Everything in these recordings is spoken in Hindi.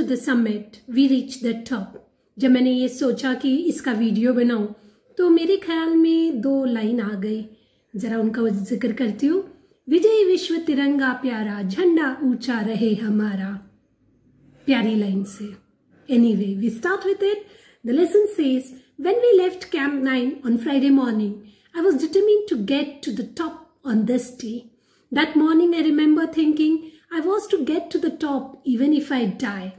to the summit, we reached the top. जब मैंने ये सोचा कि इसका वीडियो बनाऊं तो मेरे ख्याल में 2 लाइन आ गई, जरा उनका जिक्र करती हूँ। विजय विश्व तिरंगा प्यारा, झंडा ऊंचा रहे हमारा। प्यारी लाइन से। Anyway, we start with it. The lesson says, when we left Camp 9 on Friday morning, I was determined to get to the top on this day. That morning I remember thinking I was to get to the top even if I die.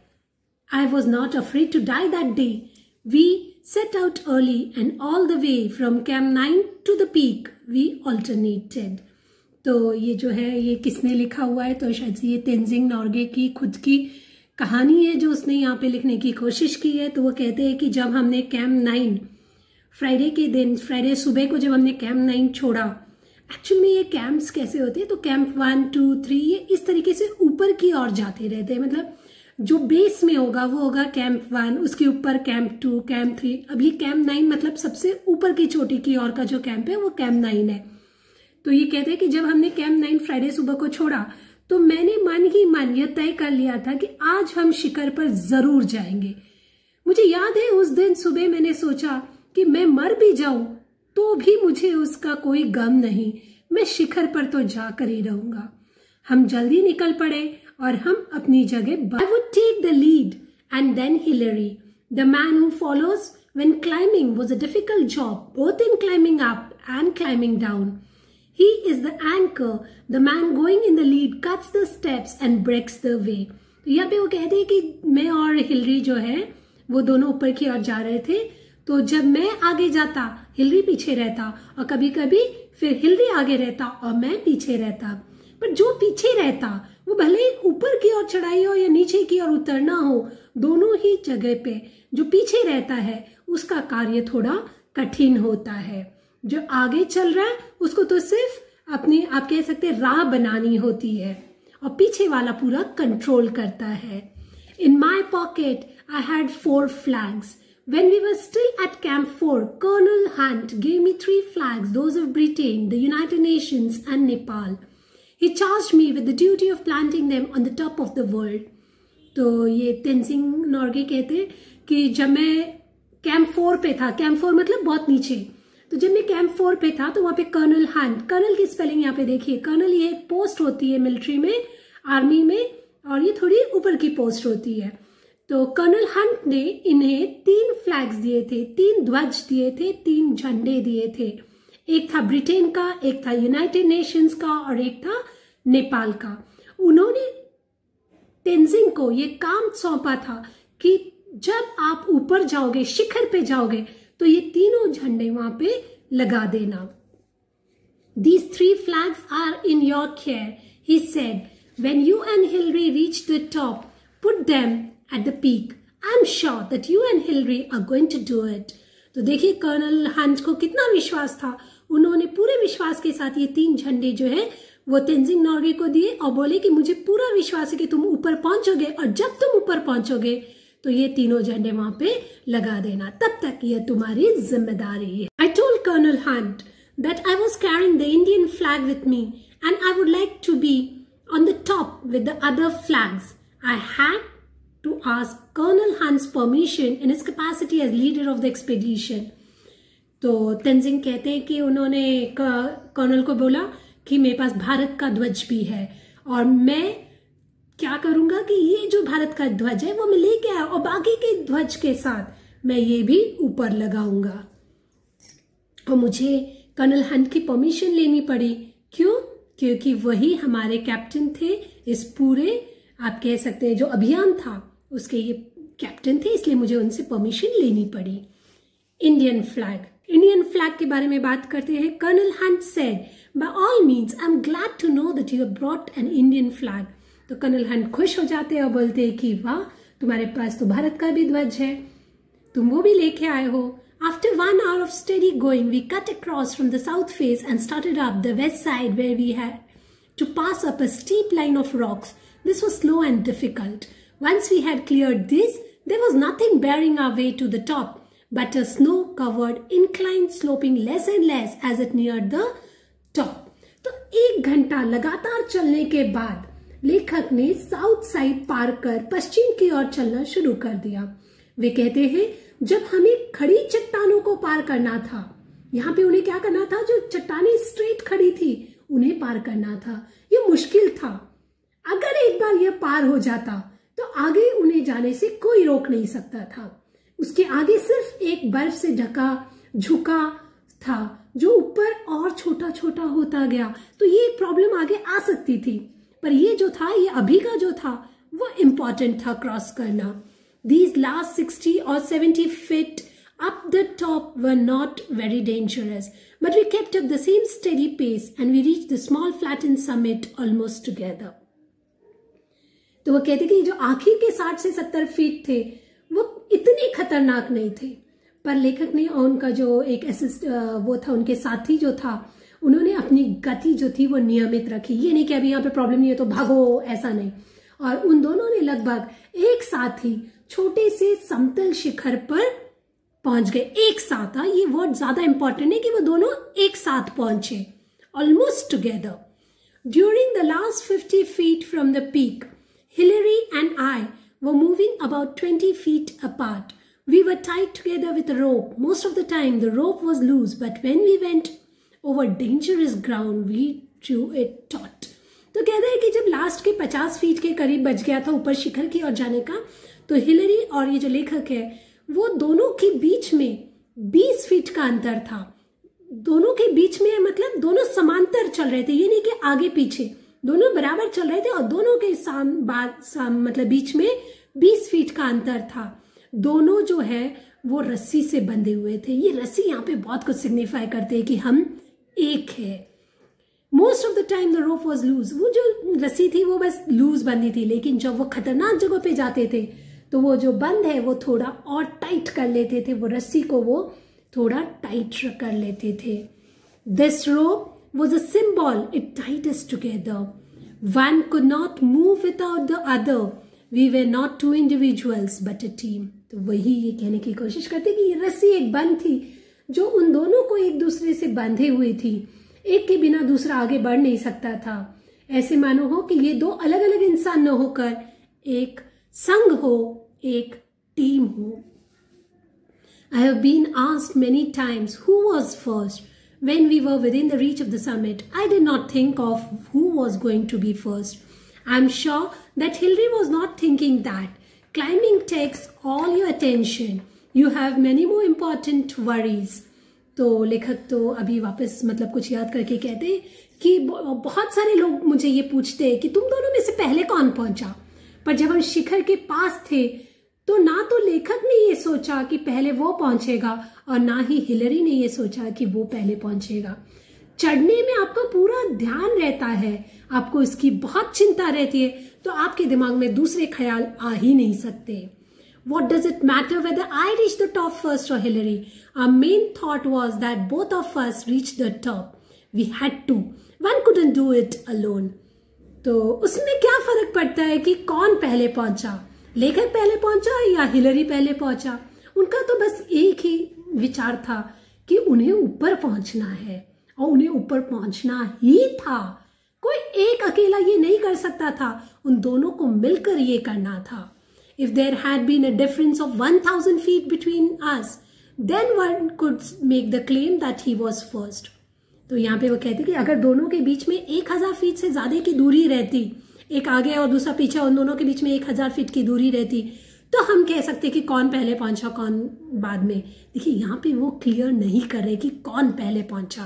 I was not afraid to die that day. We set out early and all the way from Camp 9 to the peak we alternated. तो ये जो है ये किसने लिखा हुआ है, तो शायद से ये तेंजिंग नॉर्गे की खुद की कहानी है जो उसने यहाँ पे लिखने की कोशिश की है। तो वो कहते हैं कि जब हमने कैंप 9 फ्राइडे के दिन, फ्राइडे सुबह को जब हमने कैंप 9 छोड़ा, एक्चुअल में ये कैंप्स कैसे होते हैं, तो कैंप 1, 2, 3 ये इस तरीके से ऊपर की ओर जाते रहते हैं। मतलब जो बेस में होगा वो होगा कैंप 1, उसके ऊपर कैंप 2, कैंप 3। अब ये कैंप 9 मतलब सबसे ऊपर की चोटी की ओर का जो कैंप है वो कैंप 9 है। तो ये कहते हैं कि जब हमने कैंप 9 फ्राइडे सुबह को छोड़ा तो मैंने मन ही मन यह तय कर लिया था कि आज हम शिखर पर जरूर जाएंगे। मुझे याद है उस दिन सुबह मैंने सोचा कि मैं मर भी जाऊं तो भी मुझे उसका कोई गम नहीं, मैं शिखर पर तो जाकर ही रहूंगा। हम जल्दी निकल पड़े और हम अपनी जगह। I would take the lead and then Hillary, the man who follows when climbing was a difficult job, both in climbing up and climbing down. He is the anchor, the man going in the lead cuts the steps and breaks the way. तो यहाँ पे वो कहते हैं कि मैं और हिलरी जो है वो दोनों ऊपर की ओर जा रहे थे। तो जब मैं आगे जाता हिलरी पीछे रहता, और कभी कभी फिर हिलरी आगे रहता और मैं पीछे रहता। पर जो पीछे रहता वो भले ऊपर की ओर चढ़ाई हो या नीचे की ओर उतरना हो, दोनों ही जगह पे जो पीछे रहता है उसका कार्य थोड़ा कठिन होता है। जो आगे चल रहा है उसको तो सिर्फ अपनी, आप कह सकते हैं, राह बनानी होती है, और पीछे वाला पूरा कंट्रोल करता है। In my pocket, I had 4 flags. When we were still at Camp 4, Colonel Hunt gave me 3 flags, those of Britain, the United Nations and Nepal. He charged me with the duty of planting them on the top of the world. तो ये तेंजिंग नॉर्गे कहते हैं कि जब मैं कैंप 4 पे था, कैंप 4 मतलब बहुत नीचे, तो जब मैं कैंप 4 पे था तो वहां पे कर्नल हंट, कर्नल की स्पेलिंग यहाँ पे देखिए, कर्नल ये एक पोस्ट होती है मिलिट्री में, आर्मी में, और ये थोड़ी ऊपर की पोस्ट होती है। तो कर्नल हंट ने इन्हें 3 फ्लैग्स दिए थे, 3 ध्वज दिए थे, 3 झंडे दिए थे। एक था ब्रिटेन का, एक था यूनाइटेड नेशंस का और एक था नेपाल का। उन्होंने तेंजिंग को ये काम सौंपा था कि जब आप ऊपर जाओगे, शिखर पे जाओगे, तो ये तीनों झंडे वहां पे लगा देना। These 3 flags are in your care, he said. When you and Hillary reach the top, put them at the peak. I'm sure that you and Hillary are going to do it. तो देखिए कर्नल हंट को कितना विश्वास था, उन्होंने पूरे विश्वास के साथ ये 3 झंडे जो है वो तेंजिंग नॉर्गे को दिए और बोले कि मुझे पूरा विश्वास है कि तुम ऊपर पहुंचोगे, और जब तुम ऊपर पहुंचोगे तो ये तीनों झंडे वहां पे लगा देना, तब तक ये तुम्हारी जिम्मेदारी है। I told Colonel Hunt that I was carrying the Indian flag with me and I would like to be on the top with the other flags. I had to ask Colonel Hunt's permission in his capacity as leader of the expedition. तो तेंजिंग कहते हैं कि उन्होंने कर्नल को बोला कि मेरे पास भारत का ध्वज भी है और मैं क्या करूंगा कि ये जो भारत का ध्वज है वो मैं लेके आया और बाकी के ध्वज के साथ मैं ये भी ऊपर लगाऊंगा। और मुझे कर्नल हंट की परमिशन लेनी पड़ी। क्यों? क्योंकि वही हमारे कैप्टन थे इस पूरे, आप कह सकते हैं, जो अभियान था उसके ये कैप्टन थे, इसलिए मुझे उनसे परमिशन लेनी पड़ी। इंडियन फ्लैग के बारे में बात करते हैं। Colonel Hunt said, by all means I am glad to know that you have brought an Indian flag. तो कर्नल हंट खुश हो जाते हैं और बोलते हैं कि वाह, तुम्हारे पास तो भारत का भी ध्वज है, तुम वो भी लेके आए हो। After 1 hour of steady going, we cut across from the south face and started up the west side where we had to pass up a steep line of rocks. This was slow and difficult. Once we had cleared this, there was nothing bearing our way to the top, but a snow-covered incline sloping less and less as it neared the top. तो 1 घंटा लगातार चलने के बाद लेखक ने साउथ साइड पार कर पश्चिम की ओर चलना शुरू कर दिया। वे कहते हैं जब हमें खड़ी चट्टानों को पार करना था, यहाँ पे उन्हें क्या करना था, जो चट्टानें स्ट्रेट खड़ी थी उन्हें पार करना था। ये मुश्किल था। अगर एक बार यह पार हो जाता तो आगे उन्हें जाने से कोई रोक नहीं सकता था। उसके आगे सिर्फ एक बर्फ से ढका झुका था जो ऊपर और छोटा छोटा होता गया, तो ये एक प्रॉब्लम आगे आ सकती थी। पर ये जो था, ये अभी का जो था वो इम्पॉर्टेंट था क्रॉस करना। These last 60 or 70 feet up the top were not very dangerous, but we kept up the same steady pace and we reached the small flattened summit almost together. तो वो कहते कि जो आखिर के 60 से 70 फीट थे वो इतने खतरनाक नहीं थे, पर लेखक ने और उनका जो एक वो था, उनके साथी जो था, उन्होंने अपनी गति जो थी वो नियमित रखी। ये नहीं कि अभी यहाँ पे प्रॉब्लम नहीं है तो भागो, ऐसा नहीं। और उन दोनों ने लगभग एक साथ ही छोटे से समतल शिखर पर पहुंच गए। एक साथ, ये वर्ड ज्यादा इंपॉर्टेंट है कि वो दोनों एक साथ पहुंचे, almost together. During the last 50 feet from the peak, Hillary and I were moving about 20 feet apart. We were tied together with a rope. Most of the time the rope was loose, but when we went over dangerous ground, we drew it taut. तो कहते हैं कि जब लास्ट के 50 फीट के करीब बच गया था ऊपर शिखर की ओर जाने का, तो हिलरी और ये जो लेखक है वो दोनों के बीच में 20 फीट का अंतर था। दोनों के बीच में मतलब दोनों समांतर चल रहे थे, ये नहीं कि आगे पीछे, दोनों बराबर चल रहे थे और दोनों के मतलब बीच में 20 फीट का अंतर था। दोनों जो है वो रस्सी से बंधे हुए थे। ये रस्सी यहाँ पे बहुत कुछ सिग्निफाई करते हैं कि हम एक है। Most of the time the rope was loose, वो जो रस्सी थी वो बस लूज बंधी थी, लेकिन जब वो खतरनाक जगह पे जाते थे तो वो जो बंद है वो थोड़ा और टाइट कर लेते थे, वो रस्सी को वो थोड़ा टाइट कर लेते थे। This rope was a symbol, it tied us together. One could not move without the other. We were not two individuals but a team. तो वही ये कहने की कोशिश करते कि ये रस्सी एक बंध थी जो उन दोनों को एक दूसरे से बंधे हुई थी। एक के बिना दूसरा आगे बढ़ नहीं सकता था। ऐसे मानो हो कि ये दो अलग अलग इंसान न होकर एक संघ हो, एक टीम हो। I have been asked many times who was first. When we were within the reach of the summit, I did not think of who was going to be first. I'm sure that Hillary was not thinking that. Climbing takes all your attention. You have many more important worries. तो लेखक तो अभी वापस मतलब कुछ याद करके कहते कि बहुत सारे लोग मुझे ये पूछते हैं कि तुम दोनों में से पहले कौन पहुंचा, पर जब हम शिखर के पास थे तो ना तो लेखक ने ये सोचा कि पहले वो पहुंचेगा और ना ही हिलरी ने ये सोचा कि वो पहले पहुंचेगा। चढ़ने में आपका पूरा ध्यान रहता है, आपको इसकी बहुत चिंता रहती है, तो आपके दिमाग में दूसरे ख्याल आ ही नहीं सकते। What does it matter whether I reach the top first or Hillary? Our main thought was that both of us reached the top. We had to. One couldn't do it alone. तो उसमें क्या फर्क पड़ता है कि कौन पहले पहुंचा, लेखक पहले पहुंचा या हिलरी पहले पहुंचा। उनका तो बस एक ही विचार था कि उन्हें ऊपर पहुंचना है और उन्हें ऊपर पहुंचना ही था। कोई एक अकेला ये नहीं कर सकता था, उन दोनों को मिलकर ये करना था। If there had been a difference of 1000 feet between us, then one could make the claim that he was first. तो यहाँ पे वो कहते कि अगर दोनों के बीच में 1000 फीट से ज्यादा की दूरी रहती, एक आगे और दूसरा पीछे, उन दोनों के बीच में 1000 फीट की दूरी रहती, तो हम कह सकते कि कौन पहले पहुंचा कौन बाद में। देखिए यहाँ पे वो क्लियर नहीं कर रहे कि कौन पहले पहुंचा।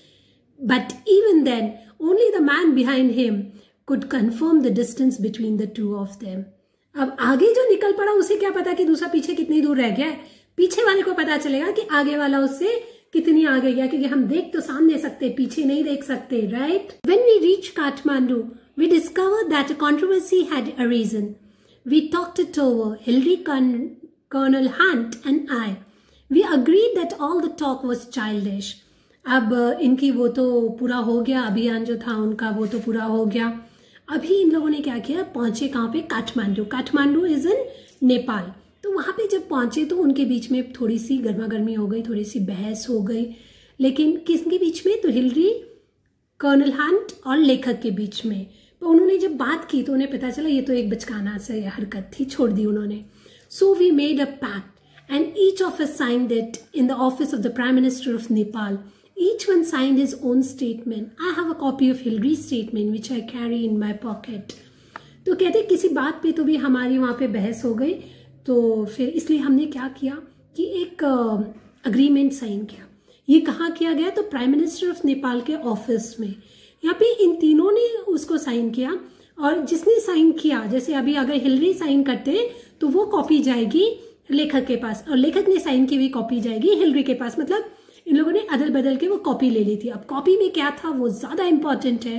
But even then only the man behind him could confirm the distance between the two of them. अब आगे जो निकल पड़ा उसे क्या पता कि दूसरा पीछे कितनी दूर रह गया है, पीछे वाले को पता चलेगा कि आगे वाला उससे कितनी आगे गया, क्योंकि हम देख तो सामने सकते, पीछे नहीं देख सकते, right. When we reach Kathmandu we discovered that a controversy had arisen. We talked it over, Hillary, Colonel Hunt and I. We agreed that all the talk was childish. अब इनकी वो तो पूरा हो गया, अभियान जो था उनका वो तो पूरा हो गया। अभी इन लोगों ने क्या किया, पहुंचे कहाँ पे, काठमांडू। Kathmandu is in Nepal. तो वहां पे जब पहुंचे तो उनके बीच में थोड़ी सी गर्मा गर्मी हो गई, थोड़ी सी बहस हो गई, लेकिन किसके बीच में, तो हिलरी, कर्नल हंट और लेखक के बीच में। तो उन्होंने जब बात की तो उन्हें पता चला ये तो एक बचकाना सा हरकत थी, छोड़ दी उन्होंने. So we made a pact and each of us signed it in the office of the prime minister of Nepal. Each one signed his own statement. I have a copy of Hillary's statement which I carry in my pocket. तो कहते किसी बात पे तो भी हमारी वहाँ पे बहस हो गई, तो फिर इसलिए हमने क्या किया कि एक अग्रीमेंट साइन किया. ये कहाँ किया गया? तो प्राइम मिनिस्टर ऑफ नेपाल के ऑफिस में. यहाँ पे इन तीनों ने उसको साइन किया, और जिसने साइन किया, जैसे अभी अगर हिलरी साइन करते तो वो कॉपी जाएगी लेखक के पास, और लेखक ने साइन की हुई कॉपी जाएगी हिलरी के पास. मतलब इन लोगों ने अदल बदल के वो कॉपी ले ली थी. अब कॉपी में क्या था वो ज्यादा इंपॉर्टेंट है.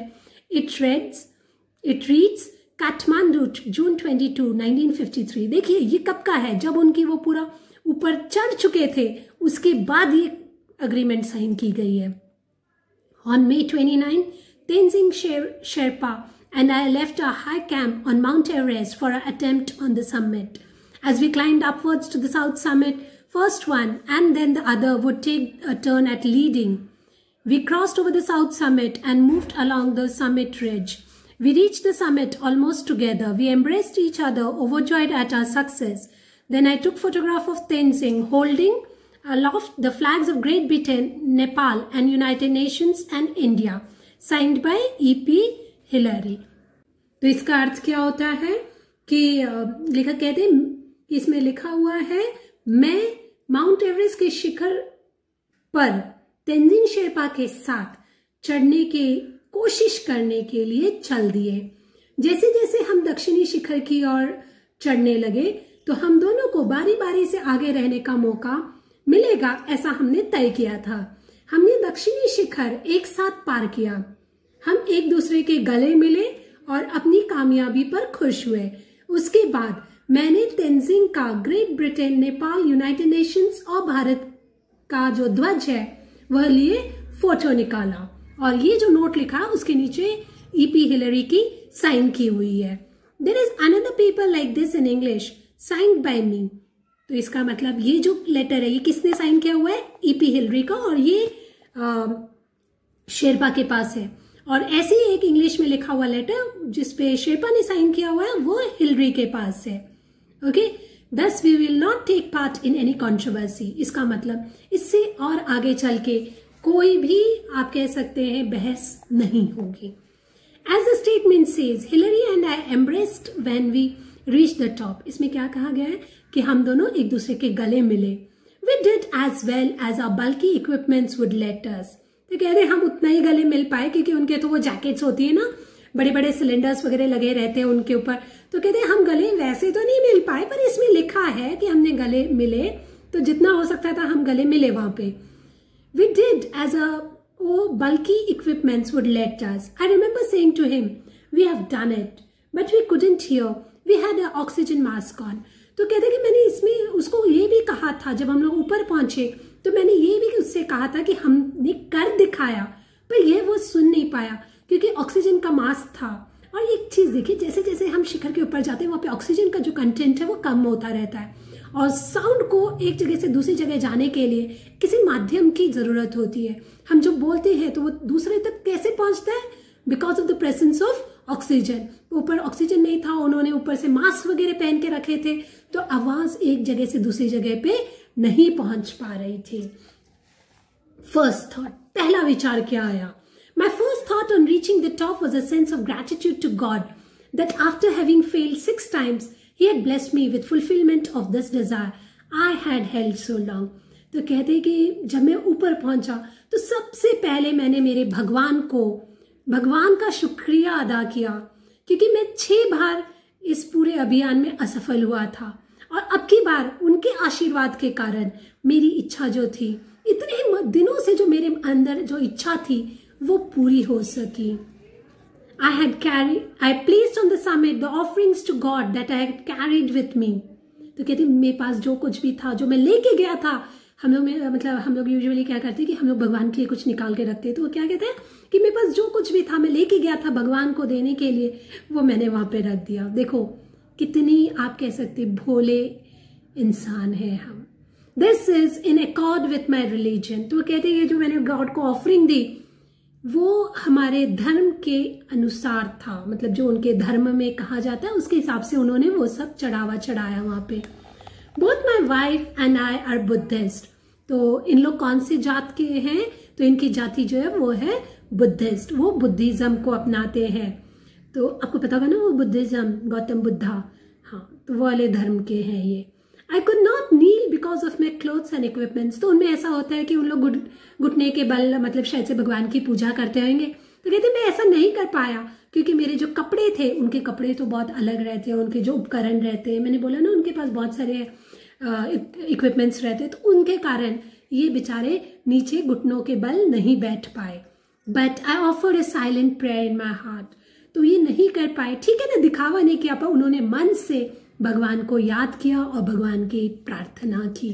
It reads Kathmandu June 22, 1953. देखिए ये कब का है? जब उनकी वो पूरा ऊपर चढ़ चुके थे, उसके बाद ये अग्रीमेंट साइन की गई है. On May 29, Tenzing Sherpa and I left our high camp on Mount Everest for our attempt on the summit. As we climbed upwards to the south summit, first one and then the other would take a turn at leading. We crossed over the south summit and moved along the summit ridge. We reached the summit almost together. We embraced each other, overjoyed at our success. Then I took photograph of Tenzing holding aloft the flags of Great Britain, Nepal and United Nations and India, signed by E.P. Hillary. तो इसका अर्थ क्या होता है कि लेखक कहते हैं कि इसमें लिखा हुआ है, मैं माउंट एवरेस्ट के शिखर पर तेंजिंग शेरपा के साथ चढ़ने की कोशिश करने के लिए चल दिए. जैसे जैसे हम दक्षिणी शिखर की ओर चढ़ने लगे तो हम दोनों को बारी बारी से आगे रहने का मौका मिलेगा, ऐसा हमने तय किया था. हमने दक्षिणी शिखर एक साथ पार किया. हम एक दूसरे के गले मिले और अपनी कामयाबी पर खुश हुए. उसके बाद मैंने तेंजिंग का great Britain, Nepal, united nations और भारत का जो ध्वज है वह लिए फोटो निकाला, और ये जो नोट लिखा उसके नीचे E.P. हिलरी की साइन की हुई है. There is another paper like this in English signed by me. तो इसका मतलब ये जो लेटर है ये किसने साइन किया हुआ है? E.P. हिलरी का, और ये शेरपा के पास है. और ऐसे ही एक इंग्लिश में लिखा हुआ लेटर जिसपे शेरपा ने साइन किया हुआ है वो हिलरी के पास है. Okay, thus we will not take part in any controversy. इसका मतलब इससे और आगे चल के कोई भी आप कह सकते हैं बहस नहीं होगी. As the statement says, Hillary and I embraced when we reached the top. इसमें क्या कहा गया है कि हम दोनों एक दूसरे के गले मिले. We did as well as our bulky equipments would let us. तो कह रहे हम उतना ही गले मिल पाए क्योंकि उनके तो वो जैकेट्स होती है ना, बड़े बड़े सिलेंडर्स वगैरह लगे रहते हैं उनके ऊपर. तो कहते हैं हम गले वैसे तो नहीं मिल पाए, पर इसमें लिखा है कि हमने गले मिले, तो जितना हो सकता था हम गले मिले वहां पे. We did as our bulky equipments would let us. I remember saying to him, we have done it, but we couldn't hear. We had an oxygen mask on. तो कहते कि मैंने इसमें उसको ये भी कहा था, जब हम लोग ऊपर पहुंचे तो मैंने ये भी उससे कहा था कि हमने कर दिखाया, पर ये वो सुन नहीं पाया क्योंकि ऑक्सीजन का मास्क था. और एक चीज देखिए, जैसे जैसे हम शिखर के ऊपर जाते हैं वहां पे ऑक्सीजन का जो कंटेंट है वो कम होता रहता है, और साउंड को एक जगह से दूसरी जगह जाने के लिए किसी माध्यम की जरूरत होती है. हम जो बोलते हैं तो वो दूसरे तक कैसे पहुंचता है? Because of the presence of oxygen. ऊपर ऑक्सीजन नहीं था, उन्होंने ऊपर से मास्क वगैरह पहन के रखे थे, तो आवाज एक जगह से दूसरी जगह पे नहीं पहुंच पा रही थी. फर्स्ट थॉट, पहला विचार क्या आया? My first thought on reaching the top was a sense of gratitude to God that after having failed 6 times, He had blessed me with fulfillment of this desire I had held so long. तो कहते हैं कि जब मैं ऊपर पहुंचा तो सबसे पहले मैंने मेरे भगवान का शुक्रिया अदा किया, क्योंकि मैं 6 बार इस पूरे अभियान में असफल हुआ था, और अब की बार उनके आशीर्वाद के कारण मेरी इच्छा जो थी, इतने दिनों से जो मेरे अंदर जो इच्छा थी वो पूरी हो सकी. I placed on the summit the offerings to God that I had carried with me. तो कहते मेरे पास जो कुछ भी था, जो मैं लेके गया था, हम लोग यूजुअली क्या करते हैं कि हम लोग भगवान के लिए कुछ निकाल के रखते हैं, तो वो क्या कहते हैं कि मेरे पास जो कुछ भी था मैं लेके गया था भगवान को देने के लिए, वो मैंने वहां पे रख दिया. देखो कितनी आप कह सकते भोले इंसान है हम. This is in accord with my religion. तो कहते हैं जो मैंने गॉड को ऑफरिंग दी वो हमारे धर्म के अनुसार था, मतलब जो उनके धर्म में कहा जाता है उसके हिसाब से उन्होंने वो सब चढ़ावा चढ़ाया वहां पे। Both my wife and I are Buddhist. तो इन लोग कौन से जात के हैं? तो इनकी जाति जो है वो है बुद्धिस्ट, वो बुद्धिज्म को अपनाते हैं। तो आपको पता होगा ना वो बुद्धिज्म, गौतम बुद्धा, हाँ, तो वो वाले धर्म के हैं ये। I could not kneel because of my clothes and equipments. तो उनमें ऐसा होता है कि उन लोग घुटने के बल, मतलब शायद से भगवान की पूजा करते होंगे। तो कहते मैं ऐसा नहीं कर पाया क्योंकि मेरे जो कपड़े थे, उनके कपड़े तो बहुत अलग रहते हैं, उनके जो उपकरण रहते हैं, मैंने बोला ना उनके पास बहुत सारे इक्विपमेंट्स रहते हैं, तो उनके कारण ये बेचारे नीचे घुटनों के बल नहीं बैठ पाए। But I offered a silent prayer in my heart. तो ये नहीं कर पाए, ठीक है ना, दिखावा नहीं किया, पर उन्होंने मन से भगवान को याद किया और भगवान की प्रार्थना की।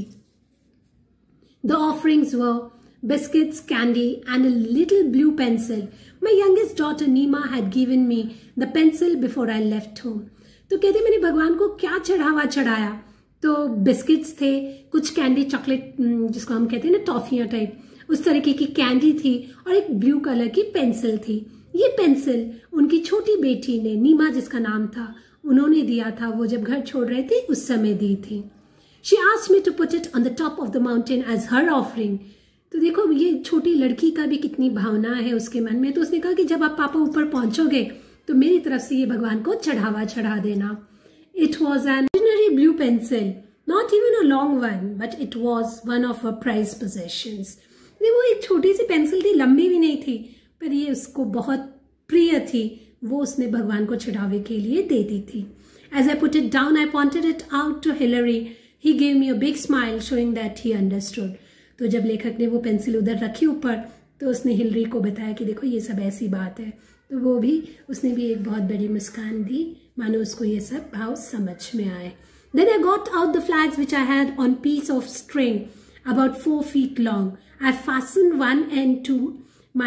The offerings were biscuits, candy and a little blue pencil. My youngest daughter Neema had given me the pencil before I left home. तो कहते मैंने भगवान को क्या चढ़ावा चढ़ाया? तो बिस्किट्स थे, कुछ कैंडी, चॉकलेट जिसको हम कहते हैं ना टॉफियां टाइप, उस तरीके की कैंडी थी और एक ब्लू कलर की पेंसिल थी। ये पेंसिल उनकी छोटी बेटी ने, नीमा जिसका नाम था, उन्होंने दिया था, वो जब घर छोड़ रहे थे उस समय दी थी। She asked me to put it on the top of the mountain as her offering. तो देखो ये छोटी लड़की का भी कितनी भावना है उसके मन में। तो उसने कहा कि जब आप पापा ऊपर पहुंचोगे तो मेरी तरफ से ये भगवान को चढ़ावा चढ़ा देना। It was an ordinary blue pencil, not even a long one, but it was one of our prize possessions. वो एक छोटी सी पेंसिल थी, लंबी भी नहीं थी, पर ये उसको बहुत प्रिय थी, वो उसने भगवान को चढ़ावे के लिए दे दी थी। As I put it down I pointed it out to Hillary. He gave me a big smile showing that he understood. तो जब लेखक ने वो पेंसिल उधर रखी ऊपर, तो उसने हिलरी को बताया कि देखो ये सब ऐसी बात है। तो वो भी, उसने भी एक बहुत बड़ी मुस्कान दी, मानो उसको ये सब भाव समझ में आए। Then I got out the flags which I had on piece of string about 4 feet long. I fastened one end to my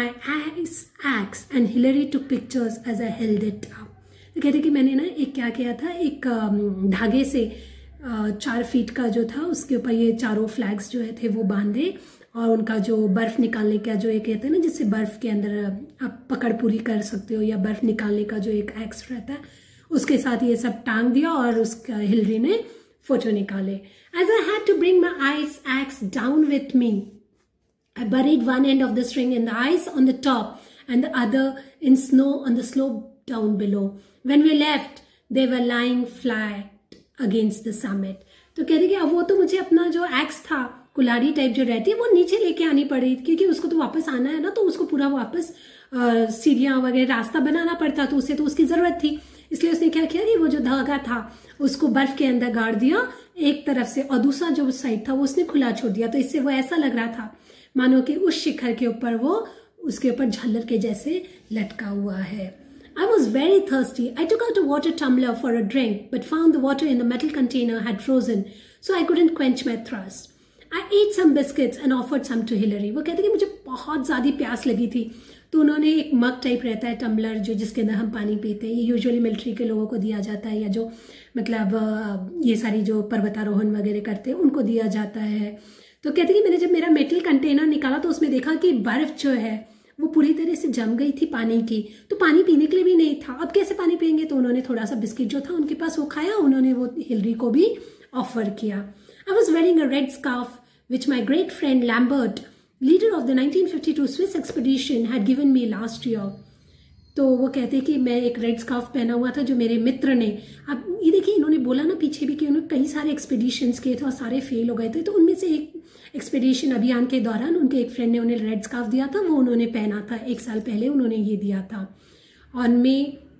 axe and Hillary took pictures as I held it up. तो कहते कि मैंने ना एक क्या किया था, एक धागे से 4 फीट का जो था उसके ऊपर ये चारों फ्लैग्स जो है थे वो बांधे, और उनका जो बर्फ निकालने का जो एक कहते हैं ना जिससे बर्फ के अंदर आप पकड़ पूरी कर सकते हो, या बर्फ निकालने का जो एक एक्स रहता है उसके साथ ये सब टांग दिया, और उसका हिलरी ने फोटो निकाले। As I had to bring my ice axe down with me, I buried one end of the string in the ice on the top and the other in snow on the slope down below. When we left, they were lying flat against the summit. तो कहते कि अब वो तो मुझे अपना जो एक्स था, कुल्हाड़ी टाइप जो रहती है, वो नीचे लेके आनी पड़ी, क्योंकि उसको तो वापस आना है ना, तो उसको पूरा वापस सीढ़ियां वगैरह रास्ता बनाना पड़ता, तो उसे तो उसकी जरूरत थी। इसलिए उसने क्या किया कि वो जो धागा था उसको बर्फ के अंदर गाड़ दिया एक तरफ से, और दूसरा जो साइड था वो उसने खुला छोड़ दिया। तो इससे वो ऐसा लग रहा था मानो कि उस शिखर के ऊपर वो उसके ऊपर झालर के जैसे लटका हुआ है। I was very thirsty. I took out a water tumbler for a drink, but found the water in the metal container had frozen, so I couldn't quench my thirst. I ate some biscuits and offered some to Hillary. वो कहते कि मुझे बहुत ज़्यादा प्यास लगी थी, तो उन्होंने एक मग टाइप रहता है, टम्बलर, जो जिसके अंदर हम पानी पीते हैं, ये यूजुअली मिलिट्री के लोगों को दिया जाता है, या जो मतलब ये सारी जो पर्वतारोहण वगैरह करते हैं उनको दिया जाता है। तो कहते कि मैंने जब मेरा मेटल कंटेनर निकाला तो उसमें देखा कि बर्फ जो है वो पूरी तरह से जम गई थी पानी की, तो पानी पीने के लिए भी नहीं था। अब कैसे पानी पियेंगे? तो उन्होंने थोड़ा सा बिस्किट जो था उनके पास वो खाया, उन्होंने वो हिलरी को भी ऑफर किया। I was wearing a red scarf which my great friend Lambert, leader of the 1952 Swiss expedition, had given me last year. तो वो कहते कि मैं एक रेड स्कार्फ पहना हुआ था जो मेरे मित्र ने, अब ये देखिए इन्होंने बोला ना पीछे भी कि उन्होंने कई सारे एक्सपीडिशंस किए थे और सारे फेल हो गए थे, तो उनमें से एक एक्सपीडिशन अभियान के दौरान उनके एक फ्रेंड ने उन्हें रेड स्कार्फ दिया था, वो उन्होंने पहना था, 1 साल पहले उन्होंने ये दिया था। On May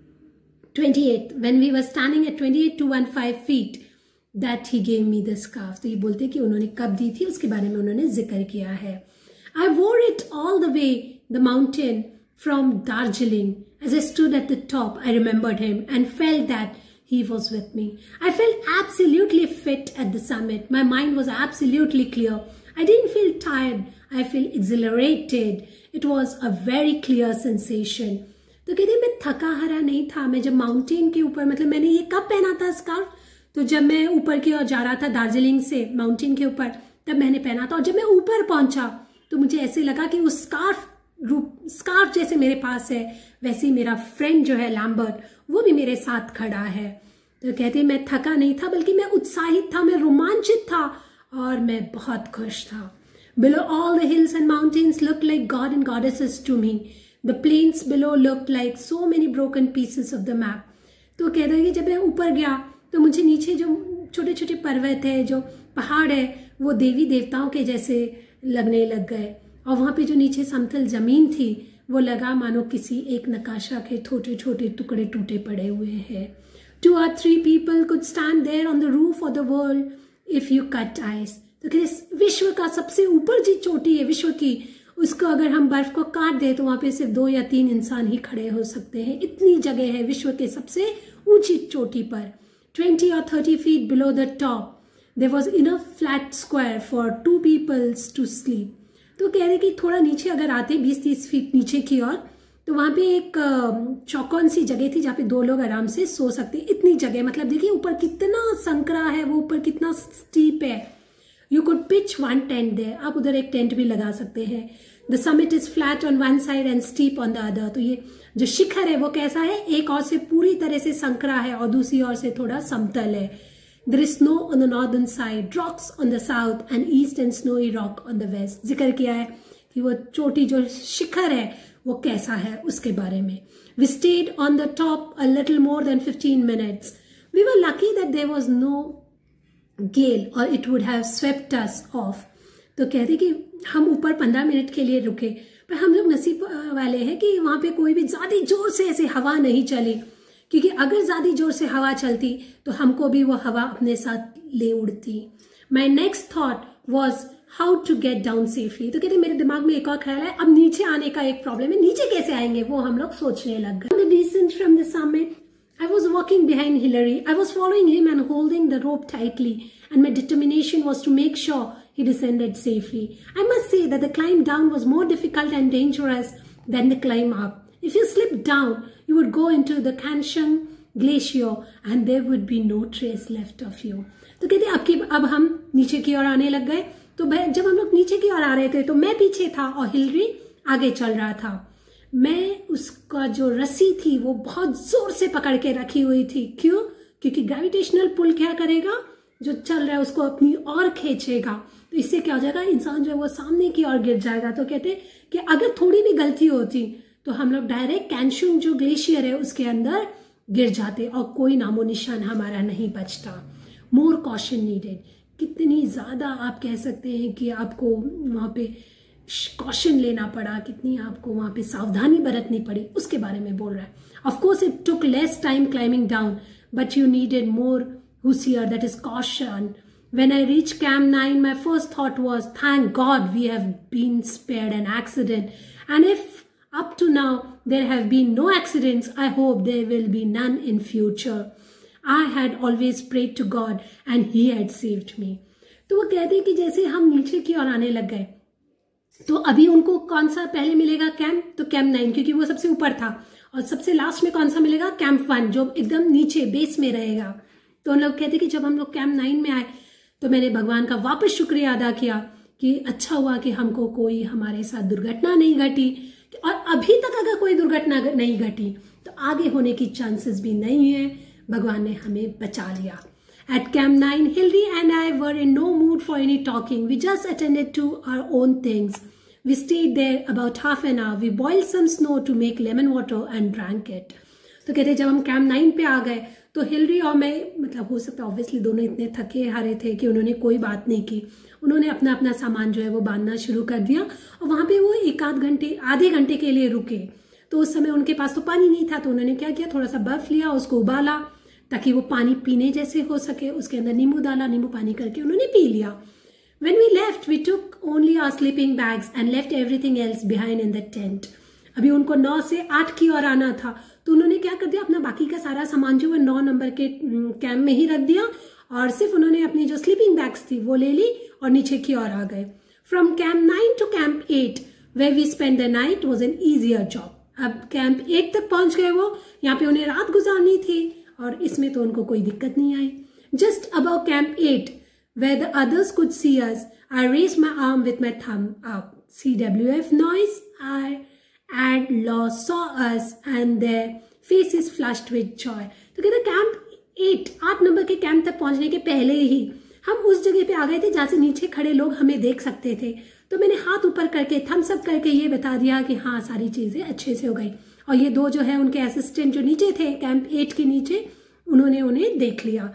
28 when we were standing at 28,215 feet that he gave me the scarf. तो ये बोलते कि उन्होंने कब दी थी उसके बारे में उन्होंने जिक्र किया है। I wore it all the way the mountain from Darjeeling. As I stood at the top, I remembered him and felt that he was with me. I felt absolutely fit at the summit. My mind was absolutely clear. I didn't feel tired. I felt exhilarated. It was a very clear sensation. तो कहते मैं थका हारा नहीं था। मैं जब माउंटेन के ऊपर, मतलब मैंने ये कब पहना था स्कार्फ? तो जब मैं ऊपर की ओर जा रहा था दार्जिलिंग से माउंटेन के ऊपर, तब मैंने पहना था। और जब मैं ऊपर पहुंचा तो मुझे ऐसे लगा कि उस स्कार्फ रूप स्कार्फ जैसे मेरे पास है, वैसे ही मेरा फ्रेंड जो है लैम्बर्ट, वो भी मेरे साथ खड़ा है। तो कहते मैं थका नहीं था, बल्कि मैं उत्साहित था, मैं रोमांचित था और मैं बहुत खुश था। Below all the hills and mountains looked like God and goddesses to me. The plains below looked like so many broken pieces of the map. तो कहते हैं कि जब मैं ऊपर गया तो मुझे नीचे जो छोटे छोटे पर्वत है, जो पहाड़ है, वो देवी देवताओं के जैसे लगने लग गए। और वहाँ पे जो नीचे समतल जमीन थी वो लगा मानो किसी एक नकाशा के छोटे छोटे टुकड़े टूटे पड़े हुए हैं। 2 or 3 people could stand there on the roof of the world if you cut ice. तो कहते विश्व का सबसे ऊपर जी चोटी है विश्व की, उसको अगर हम बर्फ को काट दे तो वहां पे सिर्फ 2 या 3 इंसान ही खड़े हो सकते हैं। इतनी जगह है विश्व के सबसे ऊंची चोटी पर। 20 or 30 feet below the top there was enough flat square for 2 people to sleep. तो कह रहे कि थोड़ा नीचे अगर आते 20-30 फीट नीचे की ओर, तो वहां पे एक चौकोन सी जगह थी जहाँ पे 2 लोग आराम से सो सकते। इतनी जगह, मतलब देखिए ऊपर कितना संकरा है, वो ऊपर कितना स्टीप है। You could pitch one tent there. आप उधर एक टेंट भी लगा सकते हैं। The summit is flat on one side and steep on the other. तो ये जो शिखर है वो कैसा है, एक और से पूरी तरह से संकरा है और दूसरी ओर से थोड़ा समतल है। There is snow on the northern side, rocks on the south and east and snowy rock on the west. जिक्र किया है कि वो चोटी जो शिखर है वो कैसा है उसके बारे में। We stayed on the top a little more than 15 minutes. We were lucky that there was no gale or it would have swept us off. तो कहते कि हम ऊपर 15 मिनट के लिए रुके, पर हम लोग नसीब वाले हैं कि वहां पे कोई भी ज्यादा जोर से ऐसे हवा नहीं चली, क्योंकि अगर ज्यादा जोर से हवा चलती तो हमको भी वो हवा अपने साथ ले उड़ती। My next thought was how to get down safely. तो कहते मेरे दिमाग में एक और ख्याल है, अब नीचे आने का एक प्रॉब्लम है, नीचे कैसे आएंगे वो हम लोग सोचने लग गए। The descent from the summit, I was walking behind Hillary. I was following him and holding the rope tightly, and my determination was to make sure he descended safely. I must say that the climb down was more difficult and dangerous than the climb up. If you slipped down, you would go into the Kanshan Glacier and there would be no trace left of you. तो कहते अब हम नीचे की ओर आने लग गए। तो जब हम लोग नीचे की ओर आ रहे थे तो मैं पीछे था और हिलरी आगे चल रहा था। मैं उसका जो रस्सी थी वो बहुत जोर से पकड़ के रखी हुई थी। क्यों? क्योंकि ग्रेविटेशनल पुल क्या करेगा, जो चल रहा है उसको अपनी ओर खींचेगा, तो इससे क्या हो जाएगा, इंसान जो है वो सामने की ओर गिर जाएगा। तो कहते कि अगर थोड़ी भी गलती होती तो हम लोग डायरेक्ट कैंशुन जो ग्लेशियर है उसके अंदर गिर जाते और कोई नामो निशान हमारा नहीं बचता। More caution needed. कितनी ज्यादा आप कह सकते हैं कि आपको वहां पे कॉशन लेना पड़ा, कितनी आपको वहां पे सावधानी बरतनी पड़ी, उसके बारे में बोल रहा है। Of course it took less time climbing down, but you needed more हुसियर, that is caution. When I reached Camp 9, my first thought was, thank God we have been spared an accident. And if up to now there have been no accidents, I hope there will be none in future. I had always prayed to God and He had saved me. तो वो कहते हैं कि जैसे हम नीचे की ओर आने लग गए तो अभी उनको कौन सा पहले मिलेगा कैंप, तो कैंप 9, क्योंकि वो सबसे ऊपर था। और सबसे लास्ट में कौन सा मिलेगा, कैंप 1, जो एकदम नीचे बेस में रहेगा। तो उन लोग कहते कि जब हम लोग कैंप 9 में आए तो मैंने भगवान का वापस शुक्रिया अदा किया कि अच्छा हुआ कि हमको कोई हमारे साथ दुर्घटना नहीं घटी, और अभी तक अगर कोई दुर्घटना नहीं घटी तो आगे होने की चांसेस भी नहीं है, भगवान ने हमें बचा लिया। At Camp 9, Hilary and I were in no mood for any talking. We just attended to our own things. We stayed there about half an hour. We boiled some snow to make lemon water and drank it. तो कहते जब हम कैंप 9 पे आ गए तो हिलरी और मैं, मतलब हो सकता है ऑब्वियसली दोनों इतने थके हारे थे कि उन्होंने कोई बात नहीं की। उन्होंने अपना अपना सामान जो है वो बांधना शुरू कर दिया और वहां पे वो आधे घंटे के लिए रुके। तो उस समय उनके पास तो पानी नहीं था, तो उन्होंने क्या किया, थोड़ा सा बर्फ लिया, उसको उबाला ताकि वो पानी पीने जैसे हो सके। उसके अंदर नींबू डाला, नींबू पानी करके उन्होंने पी लिया। When we left, we took only our sleeping bags and left everything else behind in the tent. अभी उनको 9 से 8 की ओर आना था, तो उन्होंने क्या कर दिया, अपना बाकी का सारा सामान जो वो 9 नंबर के कैंप में ही रख दिया और सिर्फ उन्होंने अपनी जो स्लीपिंग बैग्स थी वो ले ली और नीचे की ओर आ गए। From Camp 9 to Camp 8, where we spent the night, was an easier job. अब कैंप 8 तक पहुंच गए वो, यहाँ पे उन्हें रात गुजारनी थी और इसमें तो उनको कोई दिक्कत नहीं आई। Just above Camp 8, where the others could see us, I raised my arm with my thumb up. CWF noise and law saw us and their faces flushed with joy. तो कहते कैंप 8 नंबर के कैंप तक पहुंचने के पहले ही हम उस जगह पे आ गए थे जहाँ से नीचे खड़े लोग हमें देख सकते थे। तो मैंने हाथ ऊपर करके थम्स अप करके ये बता दिया कि हाँ सारी चीजें अच्छे से हो गई। और ये दो जो है उनके असिस्टेंट जो नीचे थे कैंप 8 के नीचे, उन्होंने उन्हें देख लिया।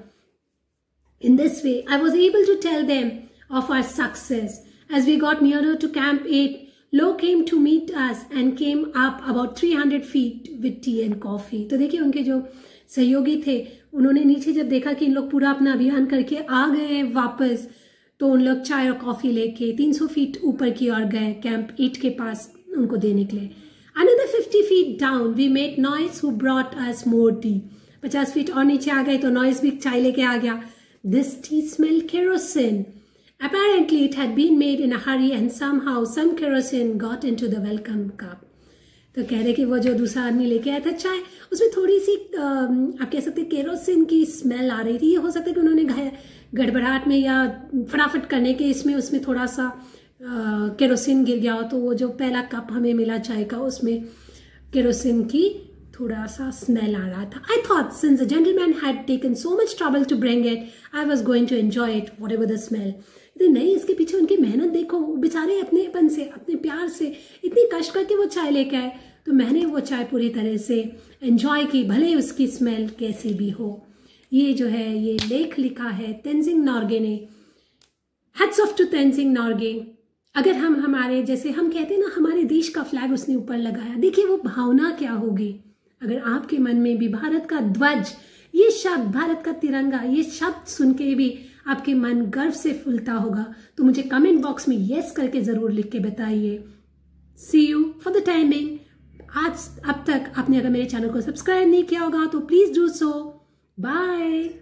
In this way, I was able to tell them of our success. As we got nearer to Camp 8, Lo came to meet us and came up about 300 feet with tea and coffee. तो देखिए उनके जो सहयोगी थे उन्होंने नीचे जब देखा कि इन लोग पूरा अपना अभियान करके आ गए हैं वापस, तो उन लोग चाय और कॉफी लेके 300 फीट ऊपर की ओर गए कैंप 8 के पास उनको देने के लिए। Another 50 feet down, we met Noise who brought us more tea. 50 feet और नीचे आ गए तो नॉइस भी चाय लेके आ गया। This tea smelled kerosene. Apparently, it had been made in a hurry and somehow some kerosene got into the welcome cup. तो कह रहे कि वो जो दूसरा आदमी लेके आया था चाय, उसमें थोड़ी सी आप कह सकते केरोसिन की स्मेल आ रही थी। ये हो सकता है कि उन्होंने गड़बड़ाहट में या फटाफट करने के उसमें थोड़ा सा केरोसिन गिर गया हो, तो वो जो पहला कप हमें मिला चाय का उसमें केरोसिन की थोड़ा सा स्मेल आ रहा था। I thought since the gentleman had taken so much trouble to bring it, I was going to enjoy it, whatever the smell. नहीं, इसके पीछे उनकी मेहनत देखो, बेचारे अपनेपन से अपने प्यार से इतनी कष्ट करके वो चाय लेके आए, तो मैंने वो चाय पूरी तरह से एंजॉय की, भले उसकी स्मेल कैसी भी हो। ये जो है ये लेख लिखा है तेंजिंग नोर्गे ने। Hats off to Tenzing Norgay. अगर हम हमारे जैसे हम कहते हैं ना हमारे देश का फ्लैग उसने ऊपर लगाया, देखिए वो भावना क्या होगी। अगर आपके मन में भी भारत का ध्वज, ये शब्द भारत का तिरंगा, ये शब्द सुन के भी आपके मन गर्व से फूलता होगा, तो मुझे कमेंट बॉक्स में यस करके जरूर लिख के बताइए। See you for the timing. आज अब तक आपने अगर मेरे चैनल को सब्सक्राइब नहीं किया होगा तो प्लीज डू सो। बाय।